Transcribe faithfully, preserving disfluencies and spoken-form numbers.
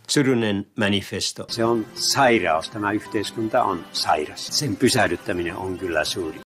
Turunen manifesto. Se on sairaus. Tämä yhteiskunta on sairas. Sen pysäyttäminen on kyllä suuri